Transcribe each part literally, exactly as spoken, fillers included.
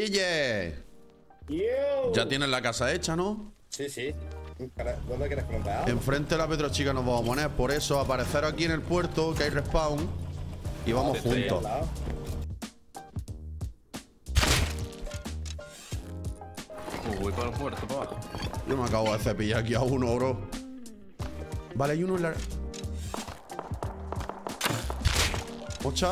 Guille. Yo. Ya tienes la casa hecha, ¿no? Sí, sí. ¿Dónde quieres que nos veamos? Enfrente de la Petrochica nos vamos a poner. Por eso, aparecer aquí en el puerto, que hay respawn. Y vamos Estoy juntos. al lado. Uh, voy para el puerto, para abajo. Yo me acabo de cepillar aquí a uno, bro. Vale, hay uno en la... Ocha.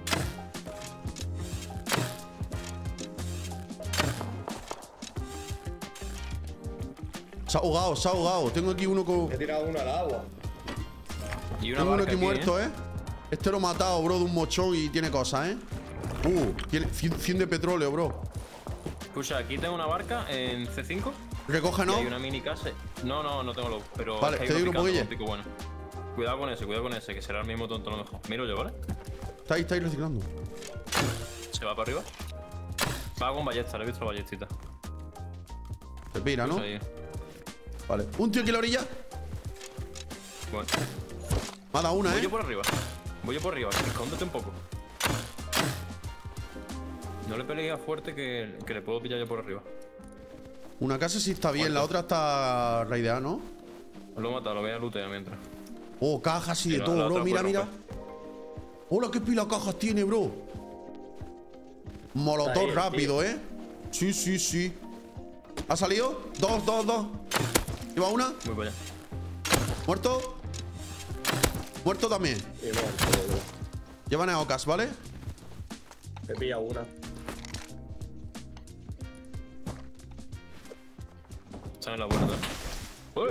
Se ha ahogado, se ha ahogado. Tengo aquí uno con... He tirado uno al agua. Y una Tengo uno barca aquí muerto, ¿eh? ¿eh? Este lo he matado, bro, de un mochón y tiene cosas, ¿eh? Uh, tiene cien de petróleo, bro. Escucha, aquí tengo una barca en C cinco. Recoge, Y ¿no? hay una mini casa. No, no, no tengo low. Pero Vale, es que hay te digo uno un picando, poquillo. un pico bueno. Cuidado con ese, cuidado con ese, que será el mismo tonto a lo mejor. Miro yo, ¿vale? Está ahí, está ahí reciclando. Se va para arriba. Va con ballesta, le he visto la ballestita. Se pira, ¿no? Pues ahí. Vale. Un tío aquí en la orilla. Bueno. Me ha dado una, Voy ¿eh? yo por arriba. Voy yo por arriba. Escóndete un poco. No le pelees fuerte que, que le puedo pillar yo por arriba. Una casa sí está bien, la otra está raideada, ¿no? Lo he matado, lo voy a lootear mientras. Oh, cajas y de Sí, la- todo, la bro. otra Mira, puede mira. romper. Hola, qué pila de cajas tiene, bro. Molotov Ahí, rápido, ¿eh? Sí, sí, sí. ¿Ha salido? Dos, dos, dos. ¿Lleva una? Voy para allá. ¿Muerto? Muerto también. Y bueno, pues, Llevan a Ocas, ¿vale? he pillado una. Está en la puerta. Uy.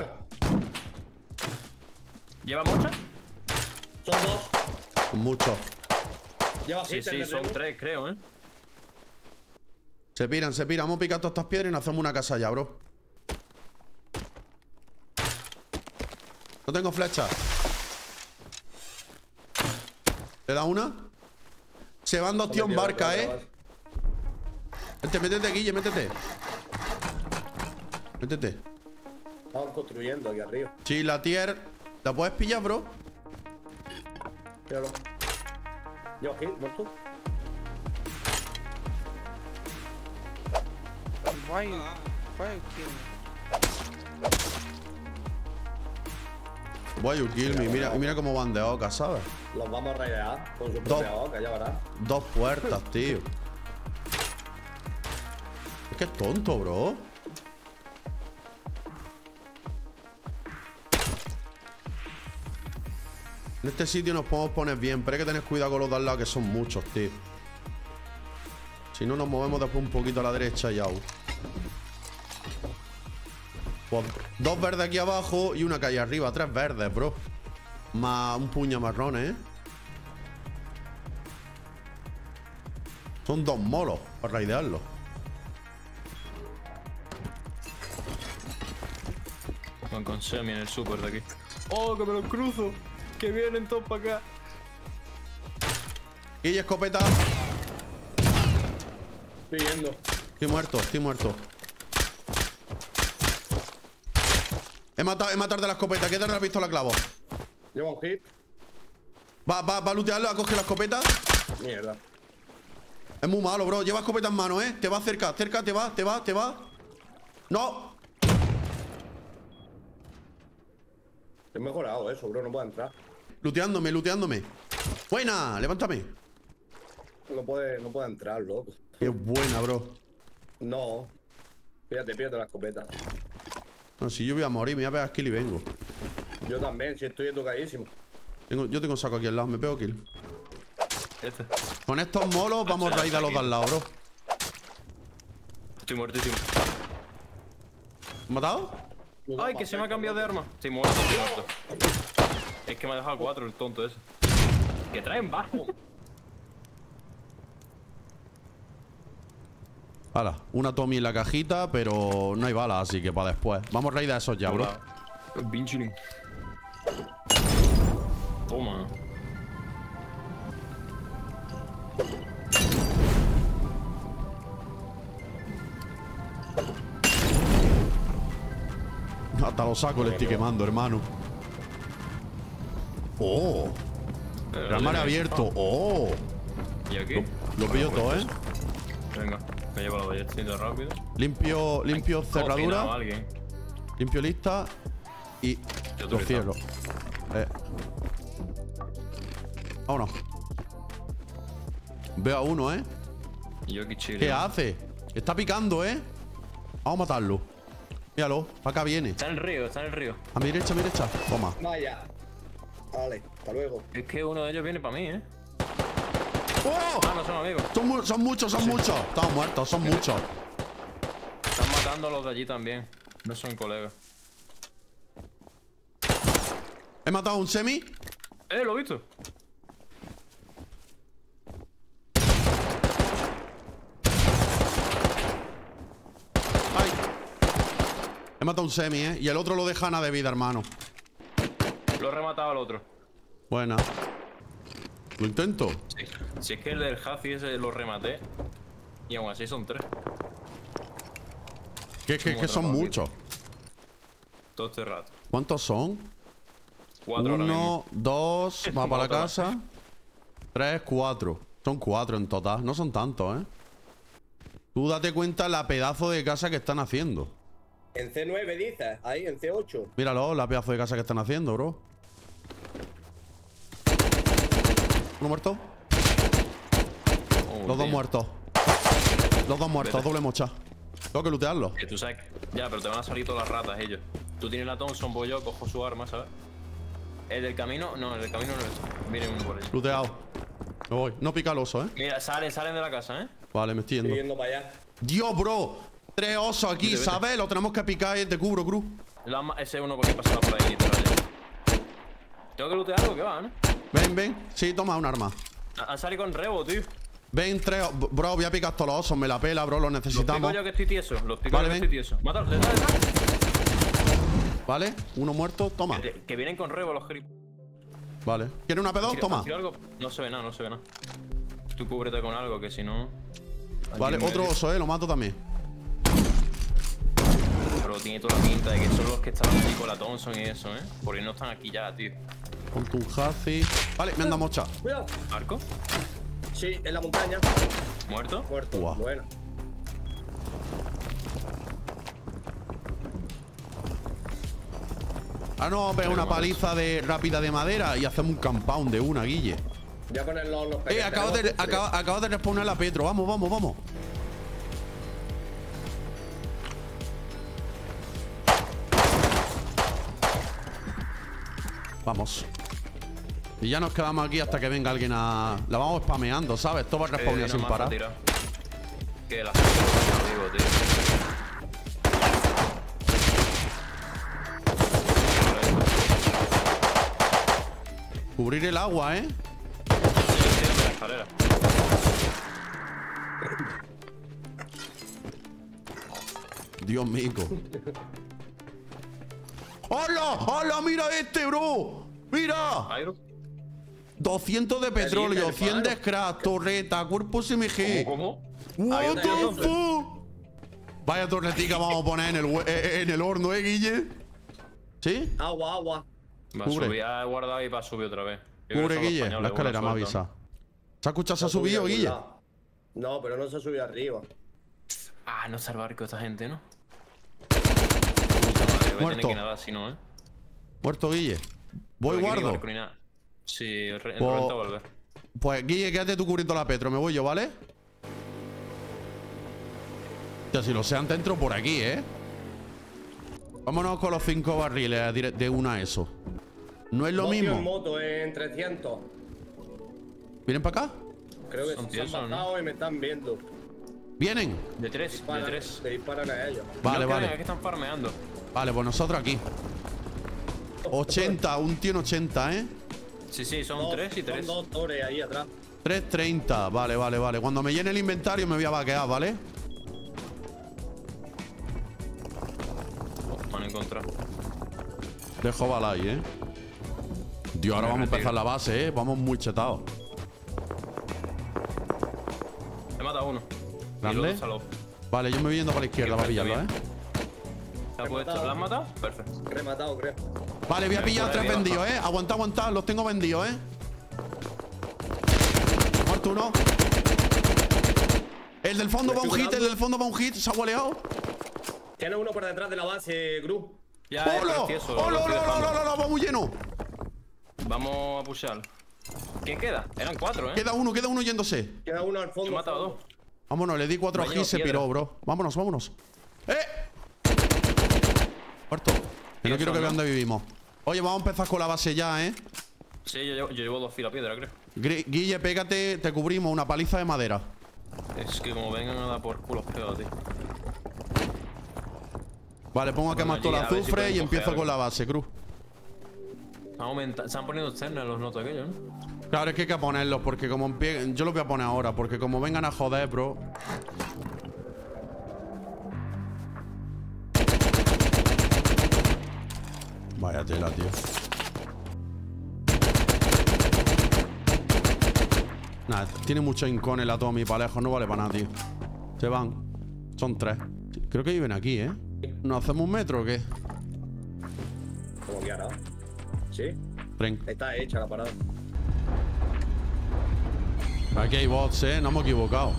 ¿Lleva muchas? Son dos. Mucho. Lleva Sí, hit, sí, el son de- tres, creo, ¿eh? Se piran, se piran. Vamos a picar todas estas piedras y nos hacemos una casa allá, bro. No tengo flecha. ¿Le da una? Se van dos tíos en barca, ¿eh? Vete, métete, Guille, métete. Métete. Estamos construyendo aquí arriba. Sí, la tier. ¿La puedes pillar, bro? Míralo. Lleva hit, muerto. Why you, why you kill me? Why you kill me. Mira, mira cómo van de Ocas, ¿sabes? Los vamos a raidear con su Dos. propia boca, ya verás. Dos puertas, tío. Es que es tonto, bro. En este sitio nos podemos poner bien, pero hay que tener cuidado con los de al lado, que son muchos, tío. Si no, nos movemos después un poquito a la derecha y aún. Pues, dos verdes aquí abajo y una calle arriba. Tres verdes, bro. Más un puño marrón, ¿eh? Son dos molos para raidearlo. Van con Semi en el super de aquí. ¡Oh, que me los cruzo! ¡Que vienen todos para acá! Y escopeta. Estoy yendo. Estoy muerto, estoy muerto. He matado, he matado de la escopeta. ¿Qué te la pistola clavo? Lleva un hit. Va, va, va a lootearlo, a coger la escopeta. Mierda. Es muy malo, bro. Lleva escopeta en mano, ¿eh? Te va cerca, cerca, te va, te va, te va. ¡No! He mejorado eso, bro. No puedo entrar. Looteándome, looteándome. ¡Buena! Levántame. No puede, no puede entrar, loco. Qué buena, bro. No. Fíjate, fíjate la escopeta. No, si yo voy a morir, me voy a pegar kill y vengo. Yo también, si estoy tocadísimo. Tengo, yo tengo un saco aquí al lado, me pego kill. Este. Con estos molos vamos a raid a los de al lado, bro. Estoy muertísimo. ¿Matado? ¡Ay, que se me ha cambiado de arma! Estoy muerto, estoy muerto. Es que me ha dejado cuatro el tonto ese. ¡Que traen bajo! Hala, una Tommy en la cajita, pero no hay balas, así que para después. Vamos a raid a esos ya, bro. Bien chilling. Toma. Hasta los sacos le estoy quemando, hermano. ¡Oh! El mar abierto. ¡Oh! ¿Y aquí? Lo, lo pillo todo, ¿eh? Venga. Me llevo la ballestita rápido. Limpio, limpio Cocinado a cerradura. alguien. Limpio lista. Y Yo lo te cierro. Eh. Vámonos. Veo a uno, ¿eh? Y yo aquí chile. ¿Qué hace? Está picando, ¿eh? Vamos a matarlo. Míralo, para acá viene. Está en el río, está en el río. A mi derecha, a mi derecha. Toma. Vaya. Vale, hasta luego. Es que uno de ellos viene para mí, ¿eh? ¡Oh! Ah, no son amigos. Son, mu- son muchos, son muchos. Estamos muertos, son muchos. Están matando a los de allí también. No son colegas. He matado a un semi. Eh, lo he visto. Ay. He matado a un semi, ¿eh? Y el otro lo deja nada de vida, hermano. Lo he rematado al otro. Buena. Lo intento. Sí. Si es que el del Hazi ese lo rematé. Y aún así son tres. Que es que, Como que son atrapado aquí. muchos. Todo este rato. ¿Cuántos son? Cuatro ahora mismo. Uno, dos, va Como para la otra. casa. Tres, cuatro. Son cuatro en total. No son tantos, ¿eh? Tú date cuenta la pedazo de casa que están haciendo. En C nueve dices, ahí en C ocho. Míralo, la pedazo de casa que están haciendo, bro. ¿Uno muerto? Oh, Los dos tío. muertos. Los dos muertos, Vete. doble mocha. Tengo que lootearlo. Que tú sabes. que- Ya, pero te van a salir todas las ratas ellos. Tú tienes la Thompson, voy yo, cojo su arma, ¿sabes? El del camino. No, el del camino no es. Viene uno por allí. Looteado. Me voy. No pica el oso, ¿eh? Mira, salen, salen de la casa, ¿eh? Vale, me estoy Estoy yendo. yendo para allá. Dios, bro. Tres osos aquí, Vete, vete. ¿sabes? Lo tenemos que picar y te cubro, cruz. La ma- ese uno que pasaba por ahí, literal. ya. Tengo que lootear algo que va, ¿no? Ven, ven. Sí, toma un arma. Ha- Han salido con rebo, tío. Ven, tres. o- Bro, voy a picar todos los osos. Me la pela, bro. Los Los pico necesitamos. yo que estoy tieso. Los pico Vale, yo que ven. estoy tieso. Mátalo, detrás, detrás. Vale. Uno muerto. Toma. Que, que vienen con rebo los grip. Vale. ¿Quieres una P dos? Toma. Algo? No se ve nada, no se ve nada. Tú cúbrete con algo, que si no. aquí Vale, en otro medio. oso, eh. Lo mato también. Pero tiene toda la pinta de que son los que estaban aquí con la Thompson y eso, ¿eh? Porque no están aquí ya, tío. Con tu Hazi. Vale, me anda mocha. Cuidado. ¿Arco? Sí, en la montaña. ¿Muerto? Muerto. Guau. Bueno. Ah, no, pega una paliza de rápida de madera y hacemos un compound de una, Guille. Voy a poner los, los Eh, acabo de, tenemos acaba, acabo de respawnar la Petro. Vamos, vamos, vamos. Vamos. Y ya nos quedamos aquí hasta que venga alguien a... La vamos spameando, ¿sabes? Esto va a Eh, respawnar una sin maza parar. tirada. Que la gente lo digo, tío. Cubrir el agua, ¿eh? Sí, sí, de la escalera. Dios mío. ¡Hola! ¡Hola! ¡Mira este, bro! ¡Mira! Airo. doscientos de petróleo, dices, cien de hermano? scrap, torreta, cuerpo S M G. ¿Cómo? What Ahí the está, ahí está. fuck? Vaya torretica vamos a poner en el, hue- eh, eh, en el horno, ¿eh, Guille? ¿Sí? Agua, agua. Va a Cubre. subir, ha guardado y va a subir otra vez. Yo creo que Cubre, son los Guille. españoles, La escalera me buena suerte, avisa. ¿Se ha escuchado? ¿Se ha Se ha subido, a algún Guille? lado. No, pero no se ha subido arriba. ¿no? Ah, no está el barco esta gente, ¿no? Puta madre, voy a tener Muerto. que nadar si no, ¿eh? Muerto, Guille. Voy Porque aquí no hay guardo. barco ni nada. Sí, re- Pues- renta volver. Pues, Guille, quédate tú cubriendo la Petro. Me voy yo, ¿vale? Ya, si lo sean, te entro por aquí, ¿eh? Vámonos con los cinco barriles dire- de una a eso. No es lo Dos tíos en mismo. moto en trescientos. ¿Vienen para acá? Creo que Son se tiesos, han ¿no? bajado y me están viendo. ¿Vienen? De tres, de Disparan, tres. se disparan a ellos. Vale, No, que vale. Es que están farmeando. Vale, pues nosotros aquí. ochenta, un tío en ochenta, ¿eh? Sí, sí, son Dos- tres y tres. Son dos torres ahí atrás. tres treinta. Vale, vale, vale. Cuando me llene el inventario me voy a vaquear, ¿vale? Oh, me han encontrado. Dejo bala ahí, ¿eh? Dios, ahora Me vamos a empezar retiro. la base, ¿eh? Vamos muy chetados. He matado a uno. ¿Grande? Y el otro saló. Vale, yo me voy yendo para la izquierda para Perfecto, pillarlo, ¿eh? bien. ¿Te has puesto? ¿La has matado? Perfecto. Rematado, creo. Vale, voy a pillar por tres ahí abajo. vendidos, ¿eh? Aguanta, aguanta. Los tengo vendidos, ¿eh? Muerto uno. El del fondo Me va un estoy hit, el curando. del fondo va un hit. Se ha gualeado. Tiene uno por detrás de la base, Gru. Ya, es ¡Hola! precioso, lo ¡Hola, estoy hola, dejando. hola, hola! ¡Vamos lleno! Vamos a pushear. ¿Quién queda? Eran cuatro, ¿eh? Queda uno, queda uno yéndose. Queda uno al He fondo. matado a dos. Vámonos, le di cuatro Me ha hits, se llevado piró, piedra. bro. Vámonos, vámonos. ¡Eh! Muerto. Que no Eso, quiero que ¿no? vean dónde vivimos. Oye, vamos a empezar con la base ya, ¿eh? Sí, yo llevo, yo llevo dos filas piedra, creo. Gri- Guille, pégate, te cubrimos una paliza de madera. Es que como vengan a dar por culo pegado, tío. Vale, pongo a Bueno, quemar todo el allí, a ver si azufre pueden y coger empiezo algo. con la base, Cruz. Han aumentado, se han ponido externos los notos aquellos, ¿no? Claro, es que hay que ponerlos porque como empie... Yo los voy a poner ahora porque como vengan a joder, bro. Vaya tela, tío. Nada, tiene mucho incón el Atomi para lejos, no vale para nada, tío. Se van. Son tres. Creo que viven aquí, ¿eh? ¿Nos hacemos un metro o qué? Como que ahora. Sí, Tren. está hecha la parada. Aquí hay bots, ¿eh? No hemos equivocado.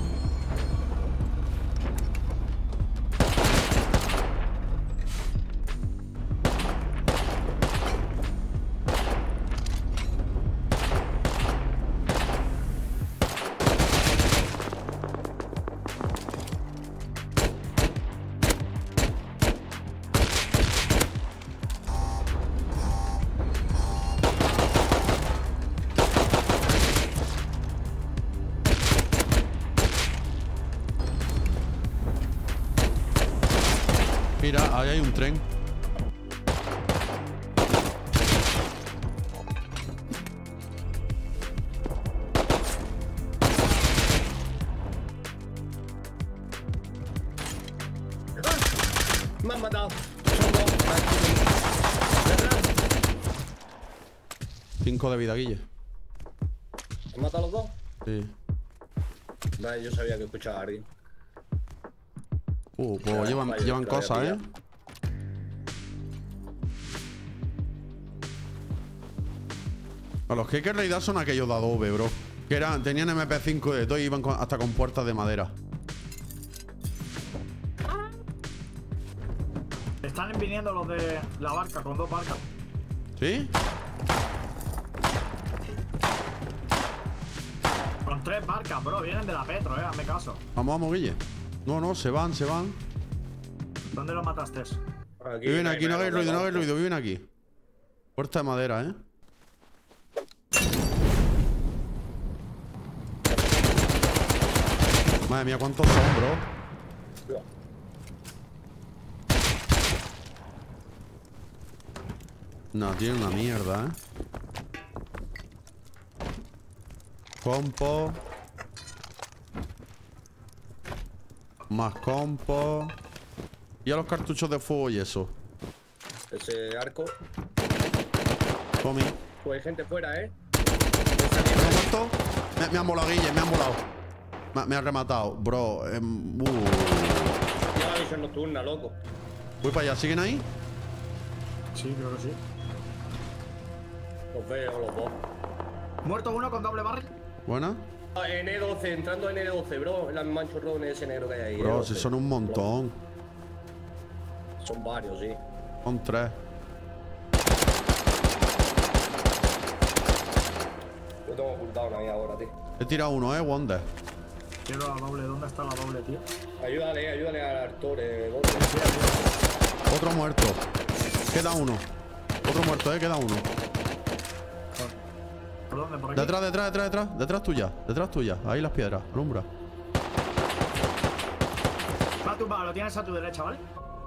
Mira, ahí hay un tren. Me han matado. Son dos. Detrás. Cinco de vida, Guille. ¿Han matado los dos? Sí. Vale, yo sabía que escuchaba a alguien. Uh, pues Ya, llevan, vaya, llevan te lo había cosas, ¿eh? pillado. A los que hay que en realidad son aquellos de Adobe, bro. Que eran, tenían M P cinco de todo y iban con- hasta con puertas de madera. Están viniendo los de la barca, con dos barcas. ¿Sí? Con tres barcas, bro. Vienen de la Petro, eh. Hazme caso. Vamos, vamos, Guille. No, no, se van, se van. ¿Dónde los mataste? Aquí, Viven ahí aquí, me no hagáis han ruido, no matado. hagáis ruido, viven aquí. Puerta de madera, ¿eh? Madre mía, ¿cuántos son, bro? No, tiene una mierda, ¿eh? Compo. Más compo. Y a los cartuchos de fuego y eso. Ese arco. Tommy. Pues hay gente fuera, ¿eh? ¿Me ha muerto? Me, me han volado, Guille, me han volado. Me, me ha rematado, bro. em, uh. Lleva la visión nocturna, loco. Voy para allá, ¿siguen ahí? Sí, creo que sí. Los veo, los dos. Muerto uno con doble barril. Buena. Ah, N doce, entrando en N doce, bro. El manchurrón ese negro que hay ahí. Bro, N si doce. son un montón. Son varios, sí. Son tres. Yo tengo ocultado ahí ahora, tío. He tirado uno, eh, Wonder. Quiero la doble. ¿Dónde está la doble, tío? Ayúdale, ayúdale al Artur, eh, Gote. Otro muerto. Queda uno. Otro muerto, eh, queda uno. ¿Por dónde? ¿Por aquí? Detrás, detrás, detrás, detrás. Detrás tuya. Detrás tuya. Ahí las piedras. Alumbra. Va a tu, va, lo tienes a tu derecha, ¿vale?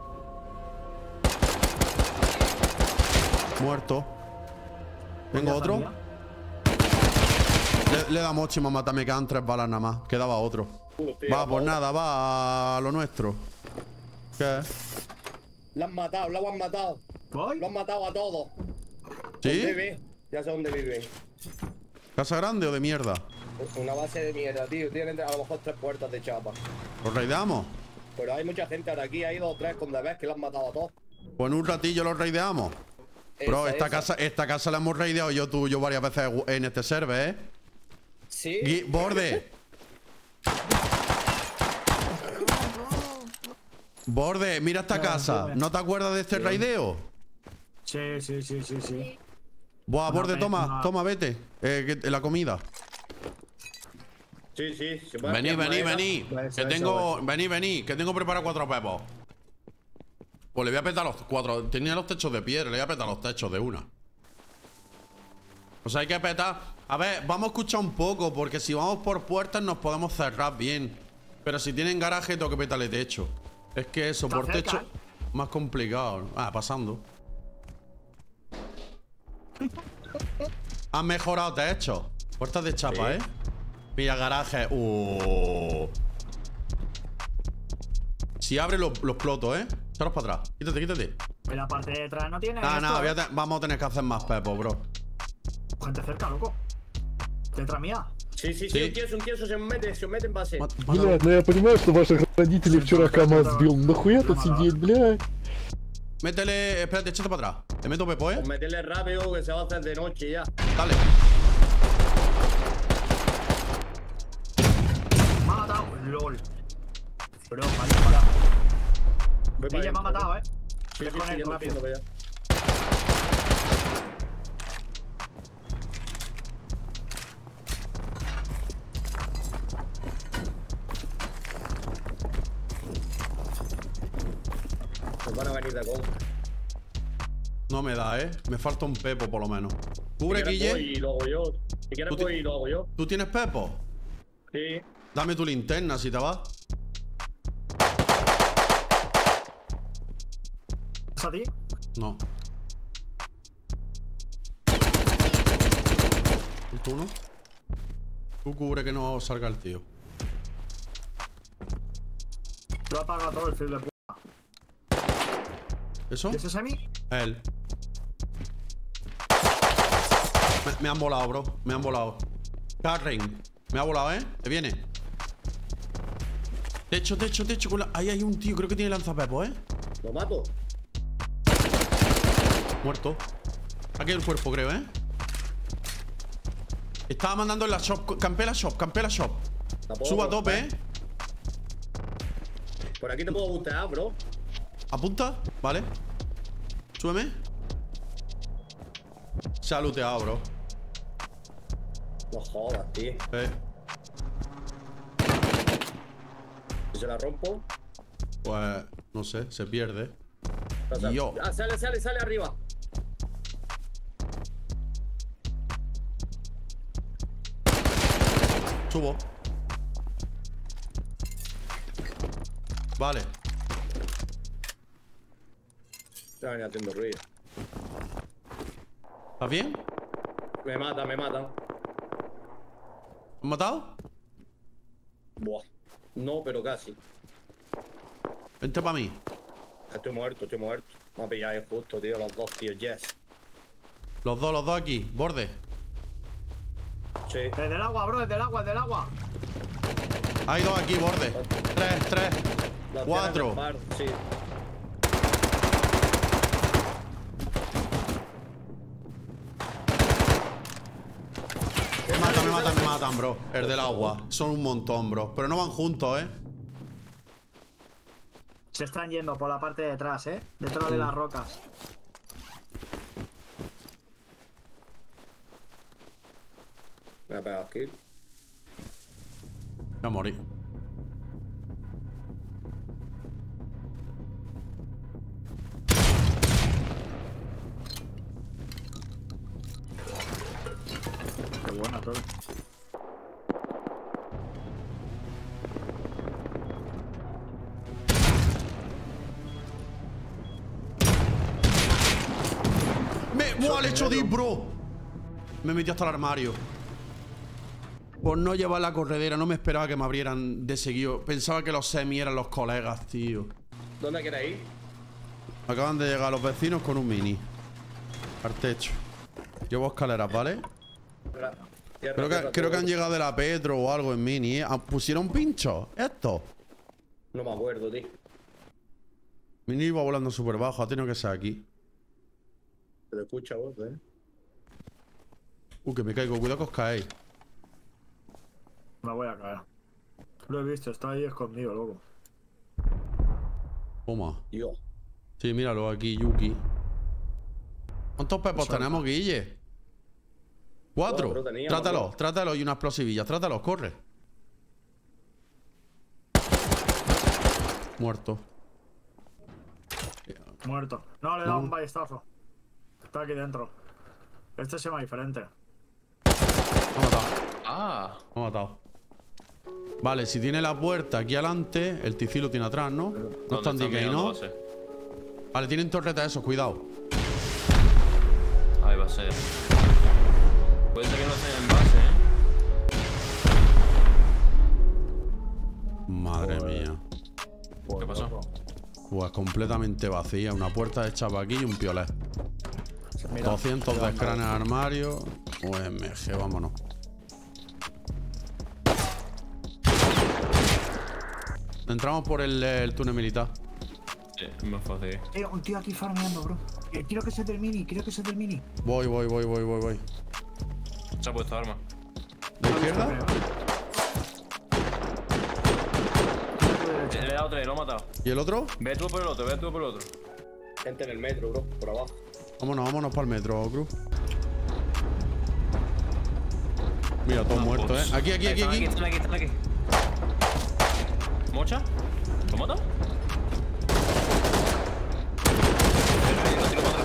Muerto. Tengo Ya otro. sabía. Le, le damos chima, mata, me quedan tres balas nada más. Quedaba otro. Va, pues nada, va a lo nuestro. ¿Qué? Lo han matado, lo han matado. ¿Voy? Lo han matado a todos. ¿Sí? Vive. Ya sé dónde viven. ¿Casa grande o de mierda? Una base de mierda, tío. Tienen a lo mejor tres puertas de chapa. ¿Los raideamos? Pero hay mucha gente ahora aquí. Hay dos o tres con debes que lo han matado a todos. Pues en un ratillo los raideamos. Bro, Esa, esta esa. casa, esta casa la hemos raideado yo, tú y yo varias veces en este server, ¿eh? Sí. Gui- Borde. Borde, mira esta No, casa. dime. ¿No te acuerdas de este Sí. raideo? Sí, sí, sí, sí, sí. Buah, Una Borde, pe- toma, una- toma, vete. Eh, que- la comida. Sí, sí. Se puede Vení, hacer vení, madera. vení. Pues Que eso, tengo. Vení, vení. Que tengo preparado cuatro pepos. Pues le voy a petar los cuatro. Tenía los techos de piedra, le voy a petar los techos de una. O sea, hay que petar. A ver, vamos a escuchar un poco, porque si vamos por puertas nos podemos cerrar bien. Pero si tienen garaje, tengo que petarle techo. Es que eso, Está por cerca, techo, ¿eh? más complicado. Ah, pasando. Han mejorado techos. Puertas de chapa, Sí. ¿eh? Mira, garaje. Uh. Si abre los, los plotos, ¿eh? Echaros para atrás. Quítate, quítate. En la parte de atrás no tiene. Nada, esto, nada, voy a ¿eh? te- vamos a tener que hacer más pepos, bro. Gente cerca, loco. Detrás mía. Sí, sí, Sí. sí. Un queso, un queso se mete, se mete en base. Ma- mátalo. Блядь, ну я понимаю, что ваших родителей вчера КамАЗ сбил. Нахуя тут сидеть, блядь? Métele. Espérate, échate para atrás. Te meto pepo, ¿eh? Pues meterle rápido que se va a hacer de noche ya. Dale. Me ha matado. LOL. Bro, vaya para. Voy para Villa me ha adentro. matado, eh. Sí, Ves sí, con sí, él ya lo rápido. entiendo, ya. Nos van a venir de compra. No me da, ¿eh? Me falta un pepo, por lo menos. Cubre, Si quieres voy Guille. y lo hago yo. Si quieres Tú ti- voy y lo hago yo. ¿Tú tienes pepo? Sí. Dame tu linterna si te vas. ¿Es a ti? No. ¿Tú uno? Tú cubre que no salga el tío. Lo ha apagado todo el fil de puta. ¿Eso? ¿Y ese semi? Él. Me, me han volado, bro. Me han volado. Carring. Me ha volado, ¿eh? Te viene. Techo, techo, techo. Con la... Ahí hay un tío. Creo que tiene lanzapepo, ¿eh? Lo mato. Muerto. Aquí hay el cuerpo, creo, ¿eh? Estaba mandando en la shop. Campé la shop, campé la shop. La puedo Suba a tope, romper. ¿eh? Por aquí te puedo bustear, bro. Apunta, vale. Súbeme. Se ha looteado, bro. No jodas, tío. Eh. Si se la rompo. Pues no sé, se pierde. pasa- Yo. Ah, sale, sale, sale arriba. Subo. Vale. Se va a venir haciendo ruido. ¿Estás bien? Me mata, me matan. ¿Han matado? Buah. No, pero casi. Vente para mí. Estoy muerto, estoy muerto. Me ha pillado ahí justo, tío, los dos, tío. Yes. Los dos, los dos aquí. Borde. Sí. Desde el agua, bro, desde el agua, desde el agua. Hay dos aquí, borde. Tres, tres. Los Cuatro. tienen en par, sí. Me matan, me matan, me matan, bro. El del agua. Son un montón, bro. Pero no van juntos, ¿eh? Se están yendo por la parte de atrás, eh. Detrás de las rocas. Me ha pegado aquí. Voy a morir. Qué buena, todo. ¡Me! ¡Buah, le he hecho dip, bro! Me metí hasta el armario. Por no llevar la corredera, no me esperaba que me abrieran de seguido. Pensaba que los semi eran los colegas, tío. ¿Dónde queréis ir? Acaban de llegar los vecinos con un mini. Al techo. Llevo escaleras, ¿vale? Tierra, tierra, Creo que, tierra, creo que han tierra. llegado de la Petro o algo en mini, ¿eh? Ah, ¿pusieron pincho? ¿Esto? No me acuerdo, tío. Mini iba volando súper bajo, ha tenido que ser aquí. Se te escucha vos, eh. Uh, que me caigo, cuidado que os caéis. Me voy a caer. Lo he visto, está ahí escondido, loco. Toma. Tío. Sí, míralo aquí, Yuki. ¿Cuántos pepos Eso tenemos, Guille? Cuatro. Cuatro teníamos, Trátalo, bro. trátalo y unas explosivillas. Trátalos, corre. Muerto. Muerto. No, le he dado un ballestazo. Está aquí dentro. Este se llama diferente. Lo ha matado. Ah. Lo ha matado. Vale, si tiene la puerta aquí adelante, el T C lo tiene atrás, ¿no? No están D K, ¿no? Vale, tienen torreta esos, cuidado. Ahí va a ser. Puede ser que no estén en base, ¿eh? Madre mía. ¿Qué pasó? Pues completamente vacía. Una puerta hecha para aquí y un piolet. doscientos de scran en el armario. U M G, vámonos. Entramos por el, el túnel militar. Sí, es más fácil. Eh, un tío aquí farmeando, bro. Eh, quiero que se termine, quiero que se termine. Voy, voy, voy, voy, voy, voy. Se ha puesto arma. ¿De izquierda? Le he dado tres, lo he matado. ¿Y el otro? Ve tú por el otro, ve tú por el otro. Gente en el metro, bro. Por abajo. Vámonos, vámonos para el metro, Cruz. Mira, todos muertos, ¿eh? Aquí, aquí, aquí, Están aquí. Están aquí, están aquí. ¿Mocha? ¿Lo mata? Lo tiro para atrás.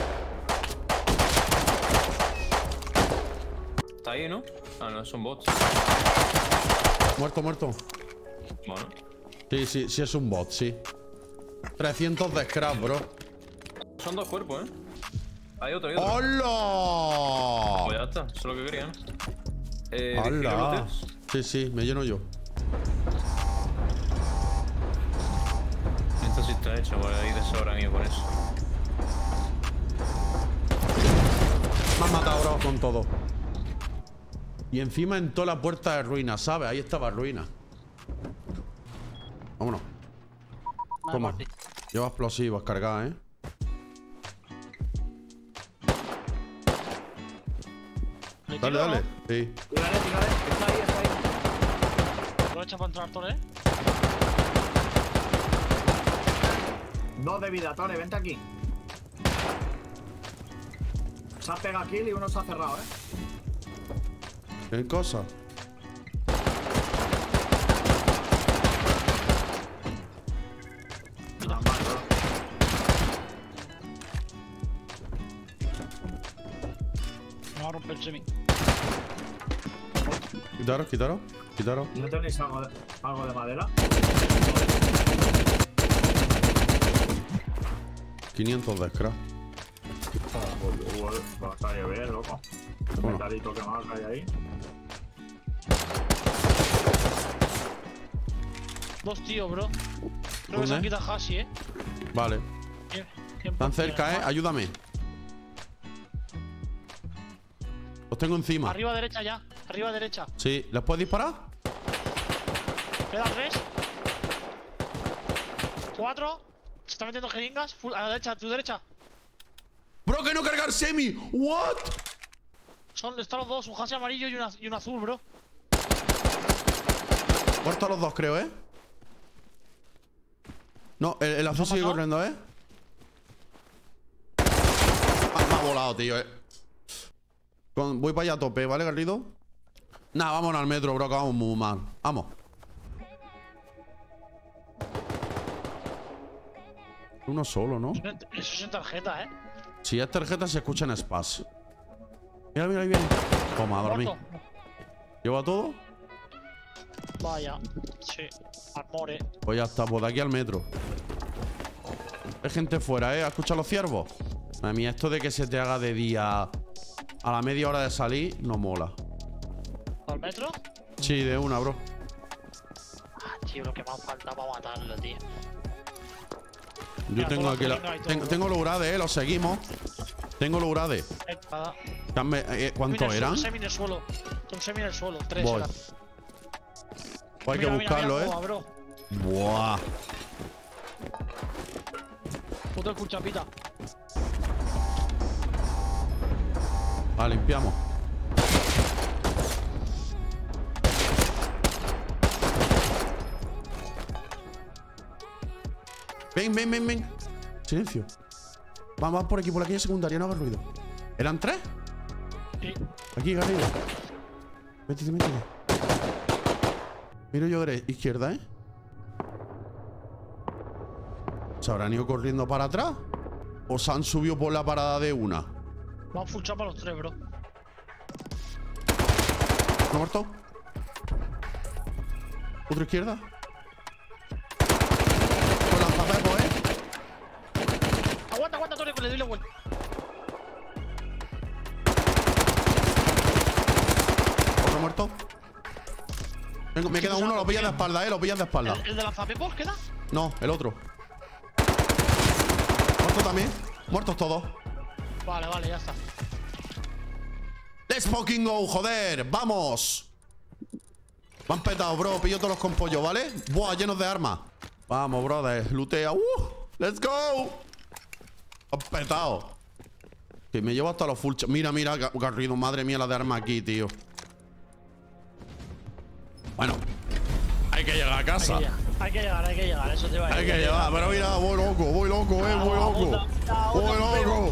Está ahí, ¿no? Ah, no, son bots. Muerto, muerto. Bueno. Sí, sí, sí es un bot, sí. trescientos de scrap, bro. Son dos cuerpos, ¿eh? Hay otro, hay otro. ¡Hola! Pues ya está, eso es lo que querían. Eh, ¡Hala! ¿quieres Sí, sí, me lleno yo. Esto sí está hecho, por ahí de sobra mío con eso. Me han matado, bro, con todo. Y encima en toda la puerta de ruina, ¿sabes? Ahí estaba ruina. Vámonos. Toma. Lleva explosivos cargadas, ¿eh? Dale, dale. Sí. Tírale, tírale. Está ahí, está ahí. Aprovecha para entrar, Tore. Dos de vida, Tore, vente aquí. Se ha pegado kill y uno se ha cerrado, eh. ¿Qué cosa? Nada más, bro. Me va a romper el semi. Quitaros, quitaros, quitaros. ¿No tenéis algo de, algo de madera? quinientos de scrap. Está bien, loco. El Bueno. metalito que más hay ahí. Dos tíos, bro. Creo que ¿Dónde? se han quitado Hashi, eh. Vale. Cien- cien Están por cerca, cien. ¿eh? Ayúdame. Los tengo encima. Arriba derecha ya. Arriba derecha. Sí. ¿Les puedes disparar? Quedan tres. Cuatro. Se están metiendo jeringas. Full, a la derecha, a tu derecha. Bro, que no cargar semi. What? Son, están los dos, un Hashi amarillo y, una, y un azul, bro. Muerto a los dos, creo, ¿eh? No, el, el azul ¿Qué ha sigue pasado? corriendo, ¿eh? Ah, me ha volado, tío, eh. Con- voy para allá a tope, ¿vale, Garrido? Nah, vámonos al metro, bro, que vamos muy mal. Vamos. Uno solo, ¿no? Eso es en tarjeta, eh. Si es tarjeta, se escucha en spas. Mira, mira, ahí viene. Toma, a dormir. Muerto. ¿Lleva todo? Vaya. Sí. Armore. Pues ya está, pues de aquí al metro. Hay gente fuera, ¿eh? ¿Has escuchado los ciervos? A mí esto de que se te haga de día a la media hora de salir no mola. ¿Al metro? Sí, de una, bro. Ah, tío, lo que me ha faltado para matarlo, tío. Yo Mira, tengo toda aquí la... la jeringa y todo, Tengo, bro. tengo los urades, ¿eh? Los seguimos. Tengo los urades. Eh, nada. Dame, eh, ¿Cuántos Mira, eran? Un semi en el suelo. Un semi en el suelo. Tres Voy. eran. Pues hay que Mira, mira, buscarlo, mira ¿eh? cómo va, bro. Buah. Puto el chapita. Ah, limpiamos. Ven, ven, ven, ven. Silencio. Vamos, vamos por aquí, por la calle secundaria, no hagas ruido. ¿Eran tres? Sí. Aquí, arriba. Métete, métete. Miro yo derecha, izquierda, ¿eh? ¿Se habrán ido corriendo para atrás? ¿O se han subido por la parada de una? Vamos full chapa los tres, bro. ¿No muerto? ¿Otra izquierda? Con las papepos, ¿eh? Aguanta, aguanta, Tony, que le doy la vuelta. ¿Otro muerto? Vengo, me queda uno, lo pillas de espalda, ¿eh? Lo pillas de espalda. ¿El, el de la Zapepos queda? No, el otro. Muerto también. Muertos todos. Vale, vale, ya está. Let's fucking go, joder. Vamos. Me han petado, bro. Pillo todos los compollos, ¿vale? Buah, llenos de armas. Vamos, brother. Lootea. Uh, let's go. Han petado. Que me llevo hasta los full. Mira, mira, Garrido. Madre mía, la de armas aquí, tío. Bueno. Hay que llegar a casa. Hay que llegar, hay que llegar, eso te va a ir. Hay que llegar, pero mira, voy loco, voy loco, eh, voy loco. Voy loco.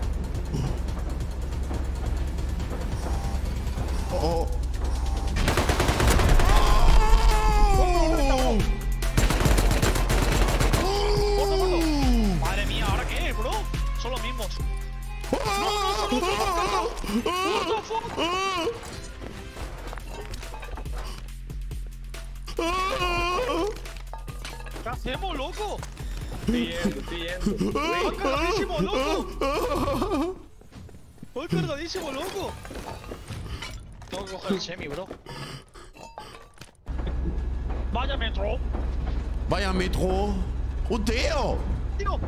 Oh, oh. Madre mía, ¿ahora qué, bro? Son los mismos. ¿Qué hacemos, loco? Estoy yendo, estoy yendo. ¡Voy cargadísimo, loco! ¡Voy cargadísimo, loco! Tengo que coger el semi, bro. ¡Vaya metro! Vaya metro. ¡Un tío! ¡Tío!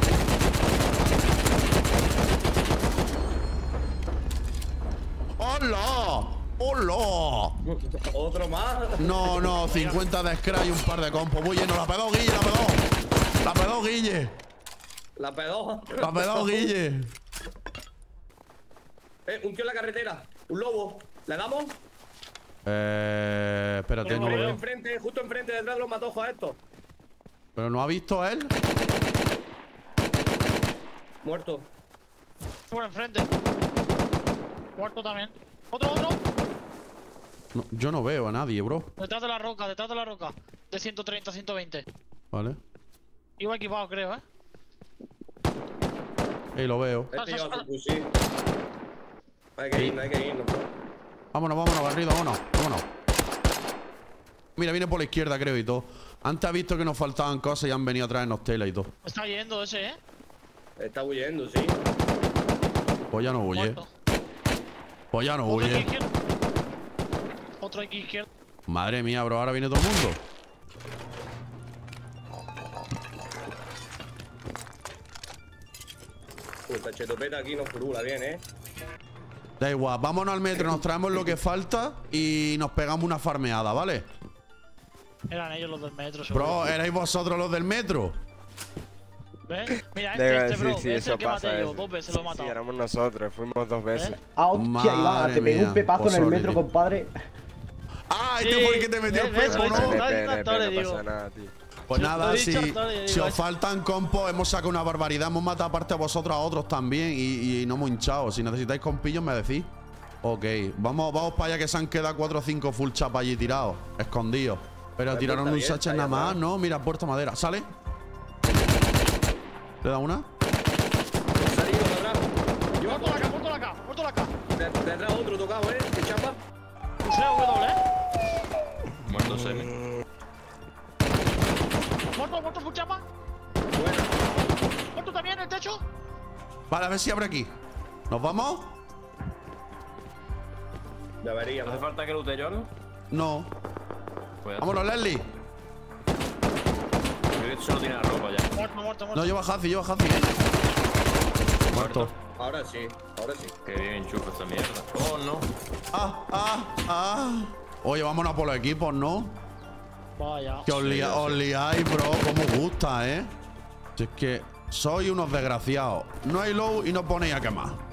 ¡Hola! ¡Hola! Otro más. No, no, cincuenta de scratch y un par de compos. Muy lleno, la pedó Guille, la pedó. La pedó Guille. La pedó. La pedó Guille. Eh, un tío en la carretera. Un lobo. ¿Le damos? Eh. Espérate, no lo Justo veo. enfrente, justo enfrente detrás de los matojos estos. ¿Pero no ha visto a él? Muerto. Por enfrente. Muerto también. Otro, otro. No, yo no veo a nadie, bro. Detrás de la roca, detrás de la roca. De ciento treinta, ciento veinte. Vale. Iba equipado, creo, eh. Ahí lo veo. Este lleva su fusil. Hay que ir, hay que irnos. Vámonos, vámonos, Garrido, vámonos. Vámonos. Mira, viene por la izquierda, creo, y todo. Antes ha visto que nos faltaban cosas y han venido a traernos tela y todo. Está yendo ese, eh. Está huyendo, sí. Pues ya no huye. Muerto. Pues ya no Otro aquí huye. izquierdo. Otro aquí izquierdo. Madre mía, bro, ahora viene todo el mundo. Esta chetopeta aquí nos furula bien, eh. Da igual, vámonos al metro, nos traemos lo que falta y nos pegamos una farmeada, ¿vale? Eran ellos los del metro, seguro. Bro, ¿erais vosotros los del metro? ¿Ves? Mira, este, Debe este, decir, bro. sí, Este es eso el que pasa. maté yo. eso. Dos veces lo he Sí, matado. éramos nosotros, fuimos dos veces. Ah, hostia, Iván, Madre te pegué mía, un pepazo en el pues metro, sorry. compadre. Ah, este Sí, fue el que te metió el ves, pepo, ves, ¿no? ves. No, Está no, diciendo, le no digo. pasa nada, tío. Pues Yo nada, te he si, dicho, Antonio, yo si digo, os faltan compos, hemos sacado una barbaridad. Hemos matado aparte a vosotros, a otros también. Y, y no hemos hinchado. Si necesitáis compillos, me decís. Ok, vamos, vamos para allá que se han quedado cuatro o cinco full chapa allí tirados, escondidos. Pero La tiraron puerta un abierta, sachet ya nada más, está. ¿no? Mira, puerta madera. ¿Sale? ¿Le da una? Ha salido detrás. Yo, Muerto la acá, muerto la acá, muerto la acá. de- detrás otro tocado, eh. ¿Qué chapa? Pulsea W, eh. Muerto semi. Muerto, muerto, full chapa. Bueno. Muerto también en el techo. Vale, a ver si abre aquí. ¿Nos vamos? Ya ¿No veríamos. hace falta que lute yo algo? No. Pues ya Vámonos, Leslie. está. Yo creo que solo tiene la ropa ya. Muerto, muerto, muerto. No, lleva Hazi, lleva Hazi. Muerto. Ahora sí, ahora sí. Que bien enchufa esta mierda. Oh, no. Ah, ah, ah. Oye, vámonos por los equipos, ¿no? Vaya. Que os, lia- os liáis, bro. Como os gusta, ¿eh? Si es que sois unos desgraciados. No hay low y no ponéis a quemar.